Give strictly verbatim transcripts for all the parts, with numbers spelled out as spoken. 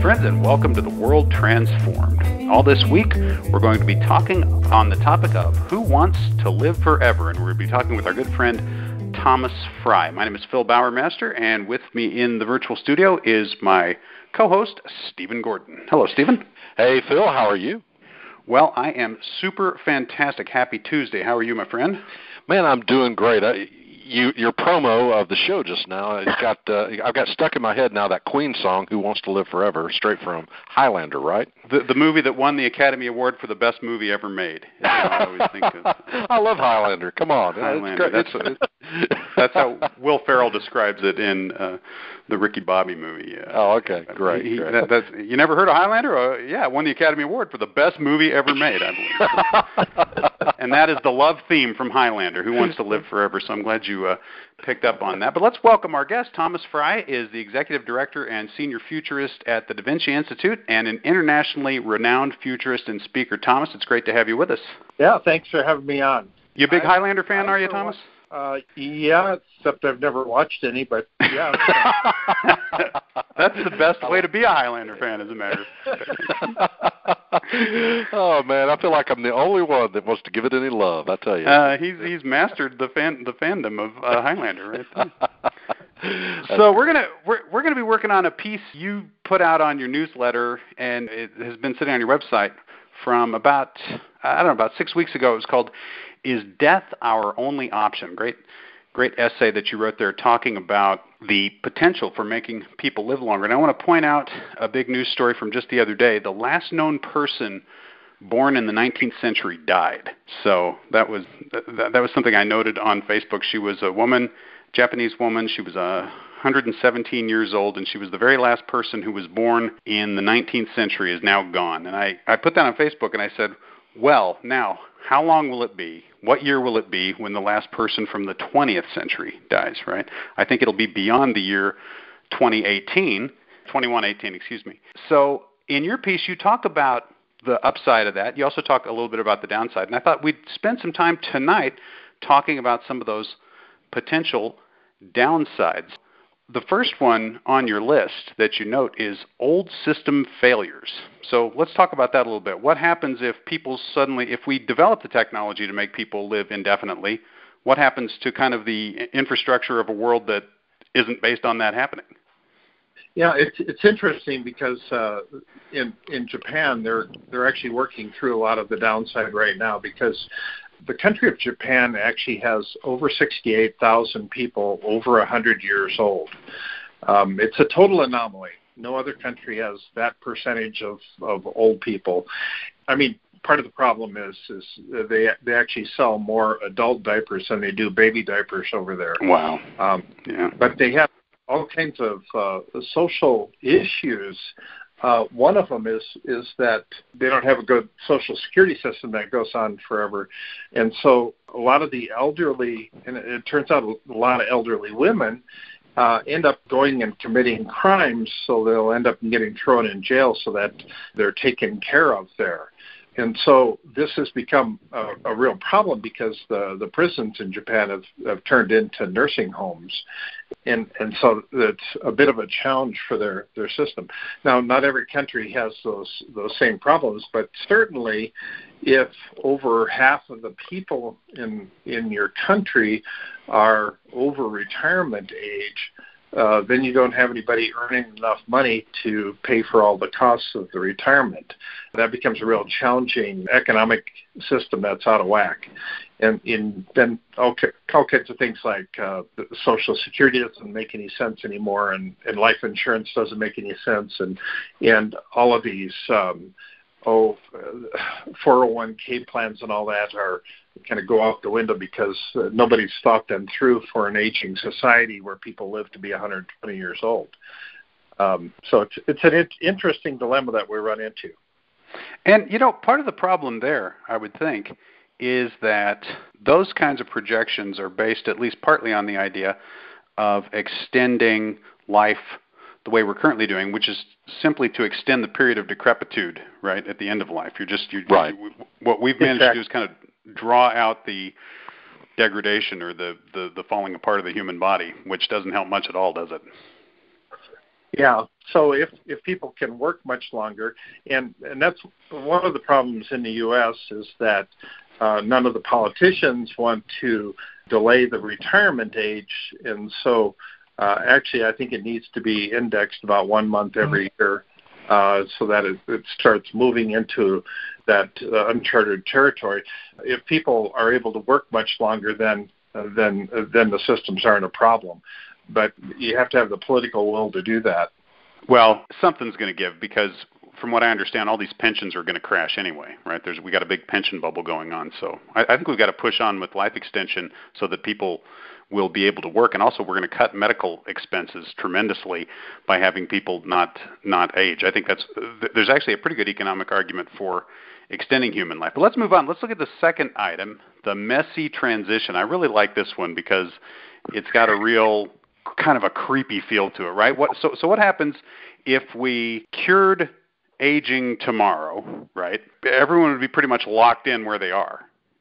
friends, and welcome to The World Transformed. All this week, we're going to be talking on the topic of who wants to live forever, and we're going to be talking with our good friend Thomas Frey. My name is Phil Bowermaster, and with me in the virtual studio is my co-host, Stephen Gordon. Hello, Stephen. Hey, Phil. How are you? Well, I am super fantastic. Happy Tuesday. How are you, my friend? Man, I'm doing great. I, you, your promo of the show just now, it got uh, I've got stuck in my head now that Queen song, "Who Wants to Live Forever," straight from Highlander, right? The the movie that won the Academy Award for the best movie ever made. Is what I always think of. I love Highlander. Come on, Highlander. That's it's, that's how Will Ferrell describes it in uh, the Ricky Bobby movie. Uh, oh, okay, great. He, great. That, that's, you never heard of Highlander? Uh, yeah, it won the Academy Award for the best movie ever made, I believe. And that is the love theme from Highlander. Who Wants to Live Forever? So I'm glad you uh, picked up on that. But let's welcome our guest. Thomas Frey is the executive director and senior futurist at the Vinci Institute and an internationally renowned futurist and speaker. Thomas, it's great to have you with us. Yeah, thanks for having me on. You a big I, Highlander fan, I are you, Thomas? Uh, yeah, except I've never watched any, but yeah. That's the best way to be a Highlander fan, as a matter of fact. Oh, man, I feel like I'm the only one that wants to give it any love, I tell you. Uh, he's he's mastered the fan the fandom of uh, Highlander, right there. So we're gonna we're we're gonna be working on a piece you put out on your newsletter, and it has been sitting on your website from about I don't know about six weeks ago. It was called "Is Death Our Only Option?" Great great essay that you wrote there, talking about the potential for making people live longer. And I want to point out a big news story from just the other day. The last known person born in the nineteenth century died. So that was that, that was something I noted on Facebook. She was a woman, Japanese woman. She was uh, one hundred seventeen years old, and she was the very last person who was born in the nineteenth century, is now gone. And I, I put that on Facebook, and I said, well, now, how long will it be? What year will it be when the last person from the twentieth century dies, right? I think it'll be beyond the year twenty eighteen, twenty-one eighteen, excuse me. So in your piece, you talk about the upside of that. You also talk a little bit about the downside. And I thought we'd spend some time tonight talking about some of those potential downsides. The first one on your list that you note is old system failures. So let's talk about that a little bit. What happens if people suddenly, if we develop the technology to make people live indefinitely, what happens to kind of the infrastructure of a world that isn't based on that happening? Yeah, it's it's interesting because uh, in in Japan they're they're actually working through a lot of the downside right now, because the country of Japan actually has over sixty-eight thousand people over one hundred years old. Um, it's a total anomaly. No other country has that percentage of, of old people. I mean, part of the problem is is they they actually sell more adult diapers than they do baby diapers over there. Wow. Um, yeah. But they have all kinds of uh, social issues. Uh, one of them is is that they don't have a good social security system that goes on forever. And so a lot of the elderly, and it, it turns out a lot of elderly women, uh, end up going and committing crimes, so they'll end up getting thrown in jail so that they're taken care of there. And so this has become a, a real problem because the, the prisons in Japan have, have turned into nursing homes. And and so it's a bit of a challenge for their, their system. Now, not every country has those those same problems, but certainly if over half of the people in in your country are over retirement age, uh, then you don't have anybody earning enough money to pay for all the costs of the retirement. That becomes a real challenging economic system that's out of whack. And in, then all, all kinds of things like uh, Social Security doesn't make any sense anymore, and, and life insurance doesn't make any sense, and and all of these um, oh four oh one k plans and all that are kind of go out the window because uh, nobody's thought them through for an aging society where people live to be one hundred twenty years old. Um, so it's it's an it, interesting dilemma that we run into. And, you know, part of the problem there, I would think, is that those kinds of projections are based at least partly on the idea of extending life the way we're currently doing, which is simply to extend the period of decrepitude, right, at the end of life. You're just, you're, right. You, what we've managed exactly. to do is kind of draw out the degradation or the, the, the falling apart of the human body, which doesn't help much at all, does it? Yeah. So if, if people can work much longer, and, and that's one of the problems in the U S is that uh, none of the politicians want to delay the retirement age. And so uh, actually I think it needs to be indexed about one month every year uh, so that it, it starts moving into that uh, uncharted territory. If people are able to work much longer, then, uh, then, uh, then the systems aren't a problem. But you have to have the political will to do that. Well, something's going to give because, from what I understand, all these pensions are going to crash anyway, right? There's we got a big pension bubble going on, so I, I think we've got to push on with life extension so that people will be able to work, and also we're going to cut medical expenses tremendously by having people not not age. I think that's there's actually a pretty good economic argument for extending human life. But let's move on. Let's look at the second item, the messy transition. I really like this one because it's got a real kind of a creepy feel to it, right? What so so what happens if we cured aging tomorrow, right? Everyone would be pretty much locked in where they are.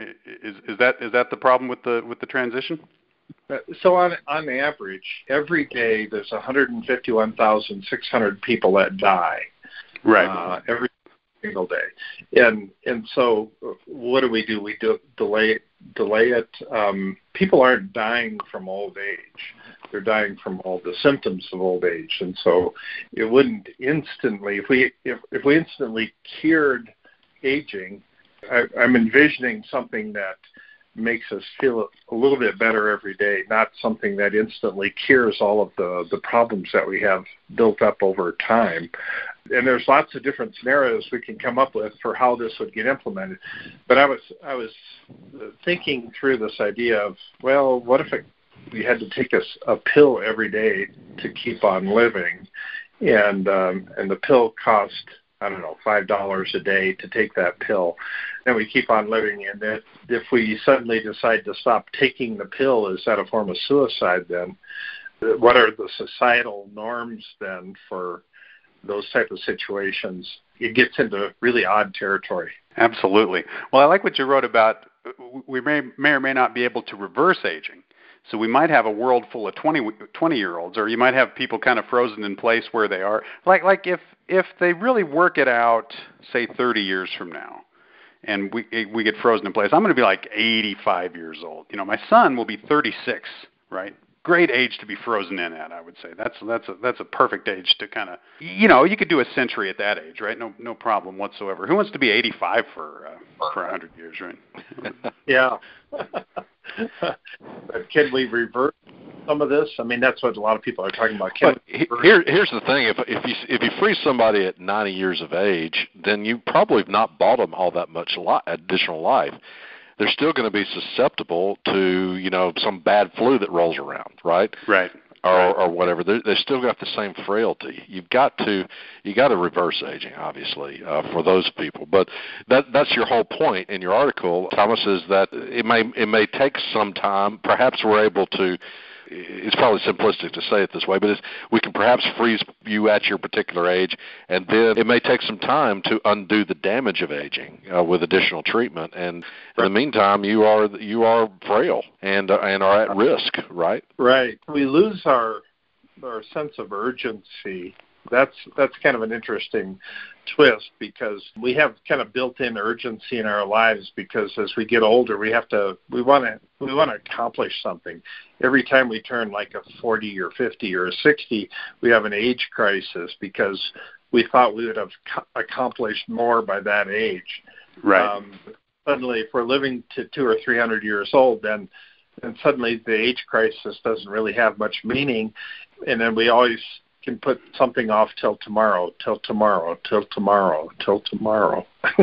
Is is that is that the problem with the with the transition? So on on average, every day there's one hundred fifty-one thousand six hundred people that die. Right. Uh, every single day, and and so what do we do? We do delay delay it. Um, people aren't dying from old age. They're dying from all the symptoms of old age, and so it wouldn't instantly. If we if, if we instantly cured aging, I, I'm envisioning something that makes us feel a little bit better every day, not something that instantly cures all of the, the problems that we have built up over time. And there's lots of different scenarios we can come up with for how this would get implemented. But I was I was thinking through this idea of, well, what if it we had to take a, a pill every day to keep on living, and um, and the pill cost, I don't know, five dollars a day to take that pill, and we keep on living. And if, if we suddenly decide to stop taking the pill, is that a form of suicide then? What are the societal norms then for those type of situations? It gets into really odd territory. Absolutely. Well, I like what you wrote about we may, may or may not be able to reverse aging. So we might have a world full of twenty, twenty-year-olds, or you might have people kind of frozen in place where they are. Like like if if they really work it out, say thirty years from now, and we we get frozen in place, I'm going to be like eighty-five years old. You know, my son will be thirty-six, right? Great age to be frozen in at, I would say. That's that's a that's a perfect age to kind of, you know, you could do a century at that age, right? No no problem whatsoever. Who wants to be eighty-five for uh, for one hundred years, right? Yeah. But can we revert some of this? I mean, that's what a lot of people are talking about. Can well, here, here's the thing: if if you if you freeze somebody at ninety years of age, then you probably have not bought them all that much li- additional life. They're still going to be susceptible to, you know, some bad flu that rolls around, right? Right. Or, right. or whatever. They're, they've still got the same frailty. You've got to, you got to reverse aging, obviously, uh, for those people. But that that's your whole point in your article, Thomas, is that it may it may take some time. Perhaps we're able to. It's probably simplistic to say it this way, but it's, we can perhaps freeze you at your particular age, and then it may take some time to undo the damage of aging uh, with additional treatment. And in the meantime, you are you are frail and uh, and are at risk, right? Right. We lose our our sense of urgency. That's that's kind of an interesting twist, because we have kind of built-in urgency in our lives, because as we get older, we have to we want to we want to accomplish something. Every time we turn like a forty or fifty or a sixty, we have an age crisis because we thought we would have co- accomplished more by that age. Right. Um, suddenly, if we're living to two or three hundred years old, then and suddenly the age crisis doesn't really have much meaning, and then we always can put something off till tomorrow, till tomorrow, till tomorrow, till tomorrow.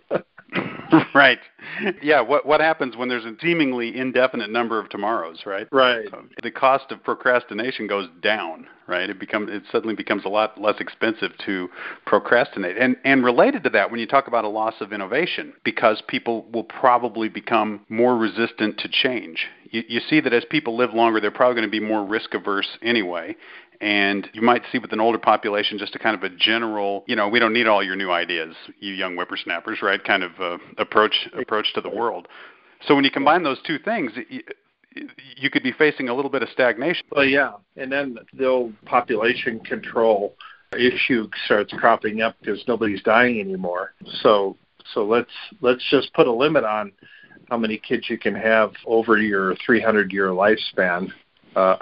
Right. Yeah, what what happens when there's a seemingly indefinite number of tomorrows, right? Right. Um, the cost of procrastination goes down, right? It becomes it suddenly becomes a lot less expensive to procrastinate. And and related to that, when you talk about a loss of innovation, because people will probably become more resistant to change. You, you see that as people live longer, they're probably going to be more risk averse anyway. And you might see with an older population just a kind of a general, you know, we don't need all your new ideas, you young whippersnappers, right, kind of uh, approach approach to the world. So when you combine those two things, you could be facing a little bit of stagnation. Well, yeah, and then the old population control issue starts cropping up because nobody's dying anymore. So, so let's let's just put a limit on how many kids you can have over your three hundred year lifespan. Uh,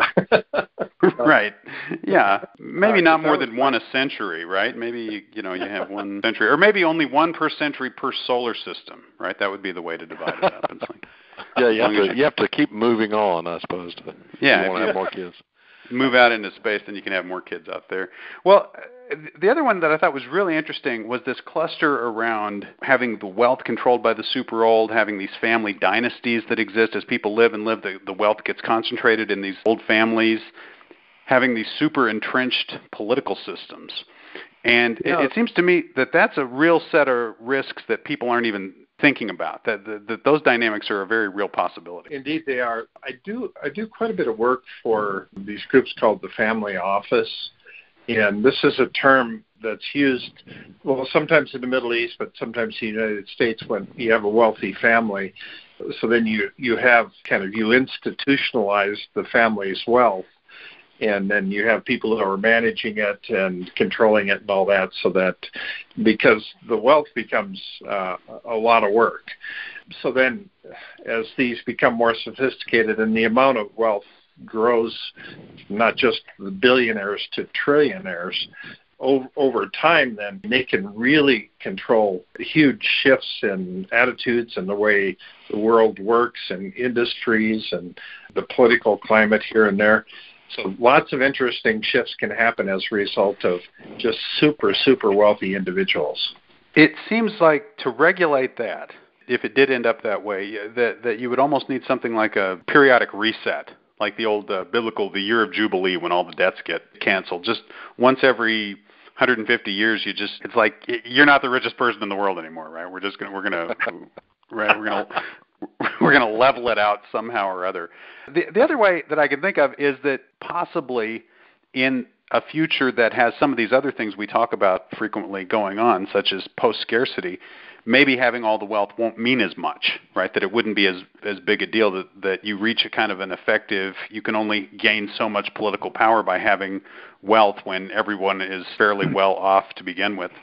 right. Yeah. Maybe uh, not more than one a century, right? Maybe, you know, you have one century, or maybe only one per century per solar system, right? That would be the way to divide it up. It's like, yeah, you have to you have to keep moving on, I suppose. To, yeah, you want to have more kids. Move out into space, then you can have more kids out there. Well, the other one that I thought was really interesting was this cluster around having the wealth controlled by the super old, having these family dynasties that exist. As people live and live, the, the wealth gets concentrated in these old families, having these super entrenched political systems. And yeah. it, it seems to me that that's a real set of risks that people aren't even thinking about, that, that that those dynamics are a very real possibility. Indeed, they are. I do I do quite a bit of work for these groups called the family office, and this is a term that's used, well, sometimes in the Middle East, but sometimes in the United States when you have a wealthy family. So then you, you have kind of, you institutionalize the family's wealth, and then you have people who are managing it and controlling it and all that, so that because the wealth becomes uh, a lot of work. So then as these become more sophisticated and the amount of wealth grows, not just the billionaires to trillionaires, over, over time, then they can really control huge shifts in attitudes and the way the world works and industries and the political climate here and there. So lots of interesting shifts can happen as a result of just super, super wealthy individuals. It seems like to regulate that, if it did end up that way, that, that you would almost need something like a periodic reset, like the old uh, biblical, the year of Jubilee, when all the debts get canceled. Just once every one hundred fifty years, you just, it's like, you're not the richest person in the world anymore, right? We're just going to, we're going to, right, we're going to, we're going to level it out somehow or other. The, the other way that I can think of is that possibly in a future that has some of these other things we talk about frequently going on, such as post-scarcity, maybe having all the wealth won't mean as much, right? That it wouldn't be as, as big a deal, that, that you reach a kind of an effective, you can only gain so much political power by having wealth when everyone is fairly well off to begin with.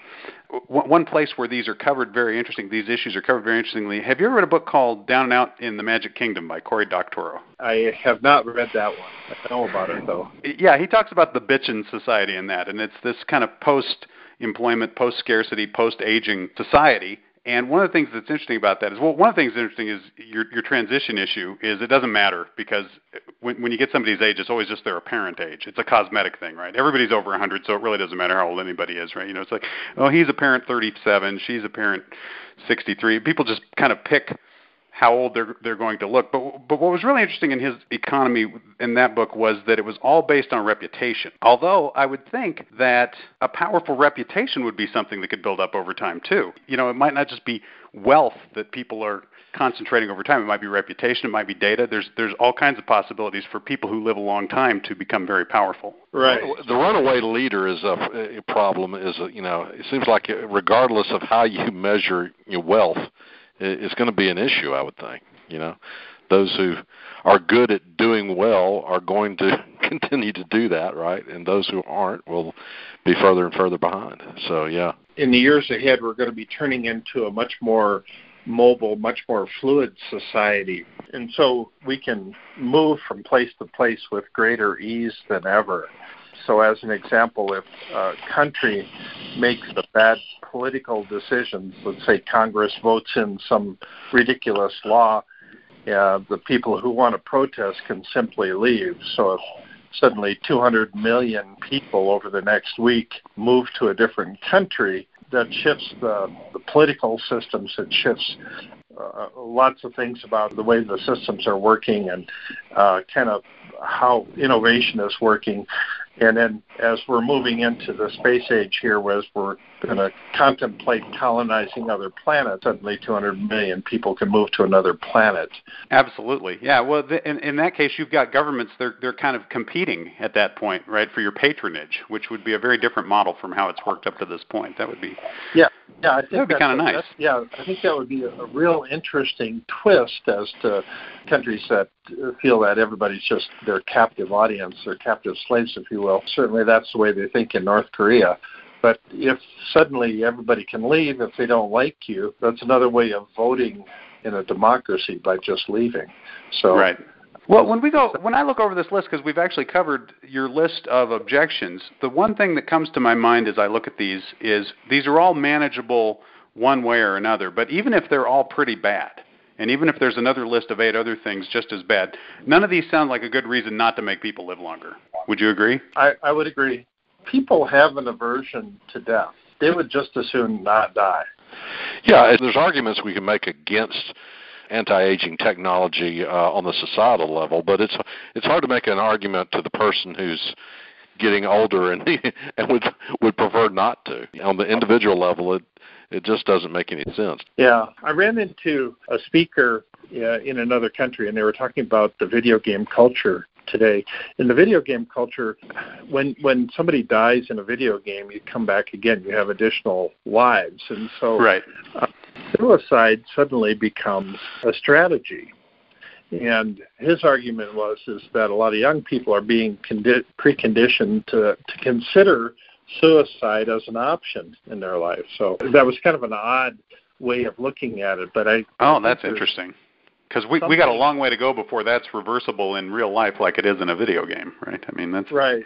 One place where these are covered very interesting, these issues are covered very interestingly. Have you ever read a book called Down and Out in the Magic Kingdom by Cory Doctorow? I have not read that one. I know about it, though. Yeah, he talks about the bitchin' society in that, and it's this kind of post-employment, post-scarcity, post-aging society. And one of the things that's interesting about that is, well, one of the things that's interesting is your your transition issue is it doesn't matter, because when when you get somebody's age, it's always just their apparent age. It's a cosmetic thing, right? Everybody's over one hundred, so it really doesn't matter how old anybody is, right? You know, it's like, oh, he's a parent thirty-seven, she's a parent sixty-three. People just kind of pick how old they're they're going to look. But but what was really interesting in his economy in that book was that it was all based on reputation. Although I would think that a powerful reputation would be something that could build up over time too. You know, it might not just be wealth that people are concentrating over time. It might be reputation. It might be data. There's there's all kinds of possibilities for people who live a long time to become very powerful. Right. The runaway leader is a, a problem. Is a, you know, it seems like regardless of how you measure your wealth, it's going to be an issue, I would think. You know, those who are good at doing well are going to continue to do that, right? And those who aren't will be further and further behind. So, yeah. In the years ahead, we're going to be turning into a much more mobile, much more fluid society. And so we can move from place to place with greater ease than ever. So as an example, if a country makes a bad political decision, let's say Congress votes in some ridiculous law, uh, the people who want to protest can simply leave. So if suddenly two hundred million people over the next week move to a different country, that shifts the, the political systems, it shifts uh, lots of things about the way the systems are working and uh, kind of how innovation is working. And then as we're moving into the space age here, as we're going to contemplate colonizing other planets, suddenly two hundred million people can move to another planet. Absolutely. Yeah, well, th- in, in that case, you've got governments, they're, they're kind of competing at that point, right, for your patronage, which would be a very different model from how it's worked up to this point. That would be yeah. Yeah, I think that would be kind of nice. Yeah, I think that would be a, a real interesting twist as to countries that feel that everybody's just their captive audience, their captive slaves, if you will. Certainly that's the way they think in North Korea. But if suddenly everybody can leave if they don't like you, that's another way of voting in a democracy by just leaving. So, right. Well, when we go, when I look over this list, because we've actually covered your list of objections, the one thing that comes to my mind as I look at these is these are all manageable one way or another. But even if they're all pretty bad, and even if there's another list of eight other things just as bad, none of these sound like a good reason not to make people live longer. Would you agree? I, I would agree. People have an aversion to death. They would just as soon not die. Yeah, there's arguments we can make against anti-aging technology uh, on the societal level, but it's it's hard to make an argument to the person who's getting older and and would would prefer not to. On the individual level, it it just doesn't make any sense. Yeah, I ran into a speaker uh, in another country, and they were talking about the video game culture today. In the video game culture, when when somebody dies in a video game, you come back again. You have additional lives, and so right. uh, suicide suddenly becomes a strategy. And his argument was is that a lot of young people are being condi- preconditioned to, to consider suicide as an option in their life. So that was kind of an odd way of looking at it. But I oh, I that's interesting. Because we we got a long way to go before that's reversible in real life, like it is in a video game, right? I mean, that's right.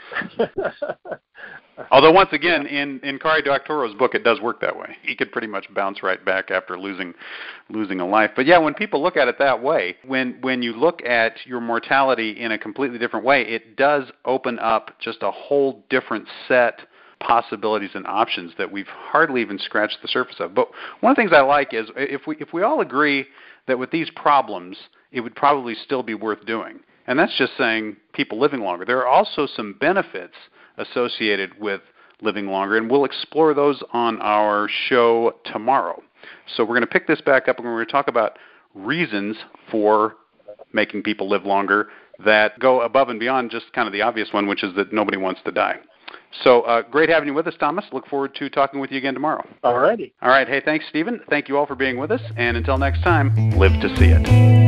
Although once again, in in Cory Doctorow's book, it does work that way. He could pretty much bounce right back after losing losing a life. But yeah, when people look at it that way, when when you look at your mortality in a completely different way, it does open up just a whole different set possibilities and options that we've hardly even scratched the surface of. But one of the things I like is if we if we all agree that with these problems, it would probably still be worth doing. And that's just saying people living longer. There are also some benefits associated with living longer, and we'll explore those on our show tomorrow. So we're going to pick this back up, and we're going to talk about reasons for making people live longer that go above and beyond just kind of the obvious one, which is that nobody wants to die. So uh, great having you with us, Thomas. Look forward to talking with you again tomorrow. All righty. All right. Hey, thanks, Stephen. Thank you all for being with us. And until next time, live to see it.